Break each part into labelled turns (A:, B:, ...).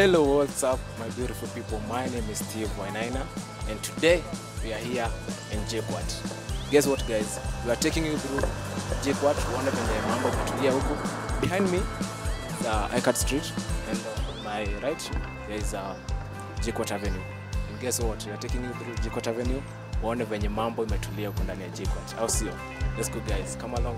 A: Hello, what's up my beautiful people? My name is Steve Wainaina and today we are here in JKUAT. Guess what guys? We are taking you through JKUAT, one of the mambo kutulia huku. Behind me is Icat Street and on my right there is JKUAT Avenue. And guess what? We are taking you through JKUAT Avenue. One venye mambo imetulia huko ndani ya JKUAT. Au sio? Let's go guys. Come along.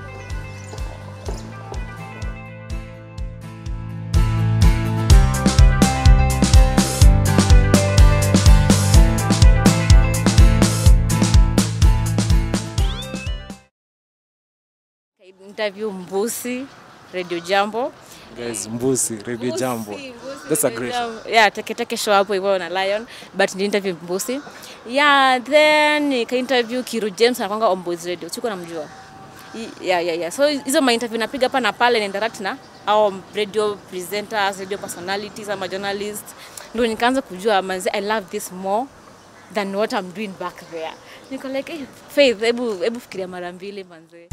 B: Interview Mbusi, Radio Jambo.
A: Guys, Mbusi, Radio Jambo. That's a great show.
B: Yeah, take show hapo hivyo na Lion, but ni interview Mbusi. Yeah, then nika interview Kiru James anakuanga Omboys Radio. Siko namjua. Yeah. So hizo ma interview napiga hapa na pale na interact na au radio presenters, radio personalities ama journalists. Ndio nikaanza kujua manzi I love this more than what I'm doing back there. Niko like, hey, Faith, hebu fikiria mara mbili manzi.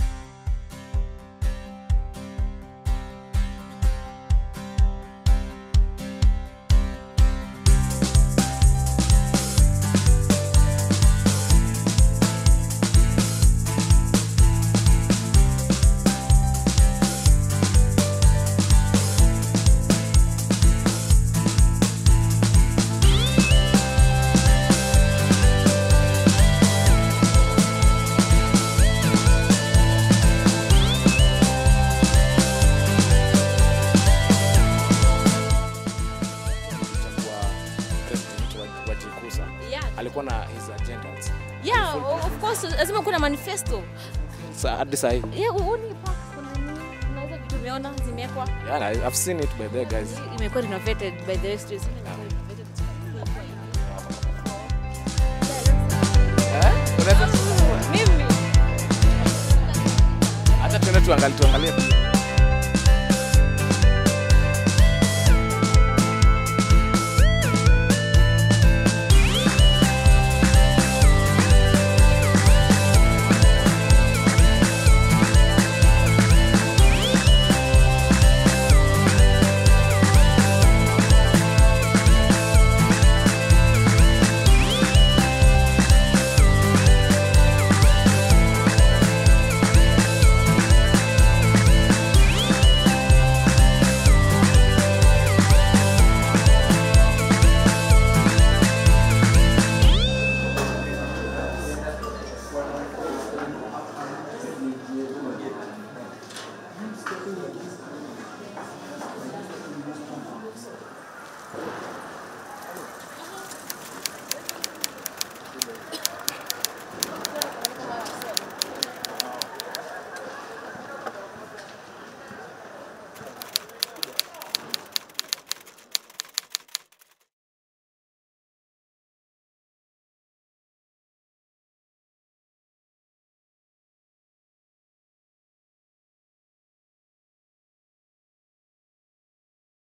A: Alikuwa na his agendas.
B: Yeah, of course, lazima kuna manifesto.
A: Hadi sahi.
B: Yeah, uni park kuna nini? Unaweza vitu umeona zimekwa.
A: Yeah, I've seen it by the guys.
B: Imekuwa renovated by the streets.
A: Mimi. Hata tuende tuangalie.